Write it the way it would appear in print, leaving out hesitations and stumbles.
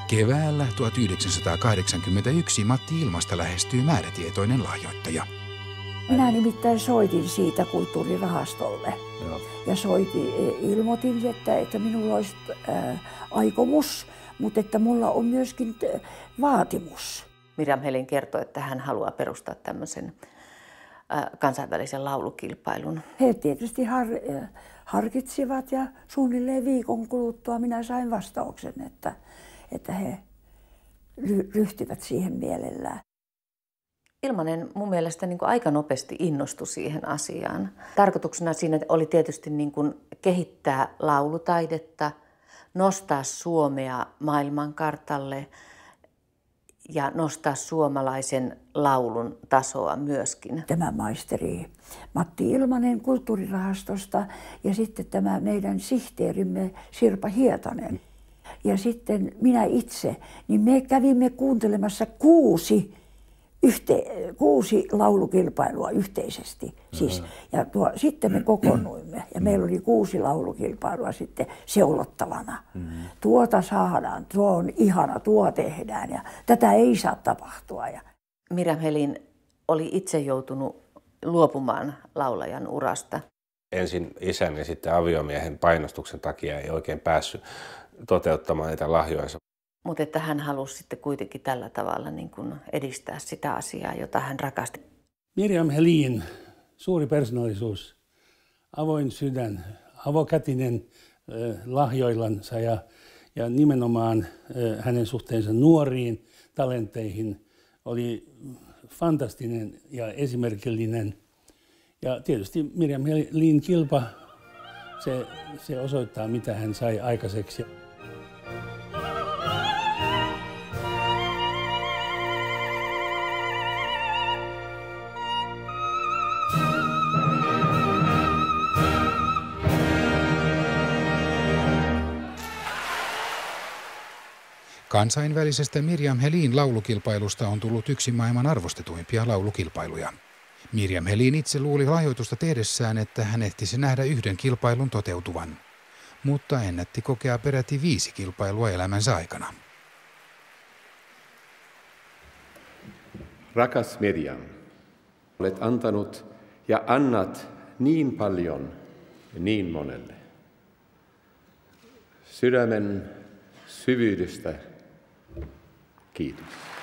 Keväällä 1981 Matti Ilmasta lähestyy määrätietoinen lahjoittaja. Minä nimittäin soitin siitä kulttuurirahastolle. Ja ilmoitin, että minulla olisi aikomus, mutta että mulla on myöskin vaatimus. Mirjam Helin kertoi, että hän haluaa perustaa tämmöisen kansainvälisen laulukilpailun. He tietysti harkitsivat ja suunnilleen viikon kuluttua minä sain vastauksen, että he ryhtyvät siihen mielellään. Ilmanen mun mielestä niin kuin aika nopeasti innostui siihen asiaan. Tarkoituksena siinä oli tietysti niin kuin kehittää laulutaidetta, nostaa Suomea maailmankartalle ja nostaa suomalaisen laulun tasoa myöskin. Tämä maisteri Matti Ilmanen kulttuurirahastosta ja sitten tämä meidän sihteerimme Sirpa Hietanen. Ja sitten minä itse, niin me kävimme kuuntelemassa kuusi laulukilpailua yhteisesti. Siis, ja sitten me kokoonnuimme ja meillä oli 6 laulukilpailua sitten seulottavana. Tuota saadaan, tuo on ihana, tuo tehdään ja tätä ei saa tapahtua. Mirjam Helin oli itse joutunut luopumaan laulajan urasta. Ensin isän ja sitten aviomiehen painostuksen takia ei oikein päässyt toteuttamaan niitä lahjojansa. Mutta että hän halusi sitten kuitenkin tällä tavalla niin kuin edistää sitä asiaa, jota hän rakasti. Mirjam Helin, suuri persoonallisuus, avoin sydän, avokätinen lahjoillansa ja nimenomaan hänen suhteensa nuoriin talenteihin oli fantastinen ja esimerkillinen. Ja tietysti Mirjam Helin kilpa, se osoittaa mitä hän sai aikaiseksi. Kansainvälisestä Mirjam Helin laulukilpailusta on tullut yksi maailman arvostetuimpia laulukilpailuja. Mirjam Helin itse luuli lahjoitusta tehdessään, että hän ehtisi nähdä yhden kilpailun toteutuvan, mutta ennätti kokea peräti 5 kilpailua elämänsä aikana. Rakas Mirjam, olet antanut ja annat niin paljon niin monelle. Sydämen syvyydestä kiitos.